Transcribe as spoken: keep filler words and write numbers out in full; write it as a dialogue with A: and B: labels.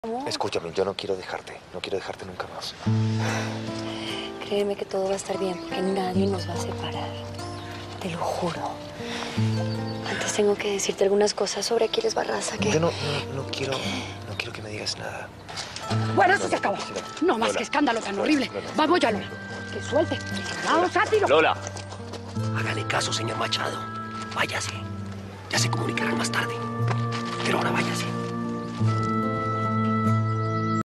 A: Amor.
B: Escúchame, yo no quiero dejarte. No quiero dejarte nunca más.
A: Créeme que todo va a estar bien, porque nadie nos va a separar. Te lo juro. Antes tengo que decirte algunas cosas sobre Aquiles Barraza que...
B: Yo no, no, no quiero... No quiero que me digas nada.
C: Bueno, eso
B: No,
C: se
B: no,
C: acabó.
B: no,
C: No más
B: Lola.
C: que escándalo tan
B: Lola,
C: horrible.
B: Lola.
C: Vamos ya, Lola. Que suelte. Vamos, sátiro.
D: Lola, hágale caso, señor Machado. Váyase. Ya se comunicarán más tarde. Pero ahora váyase.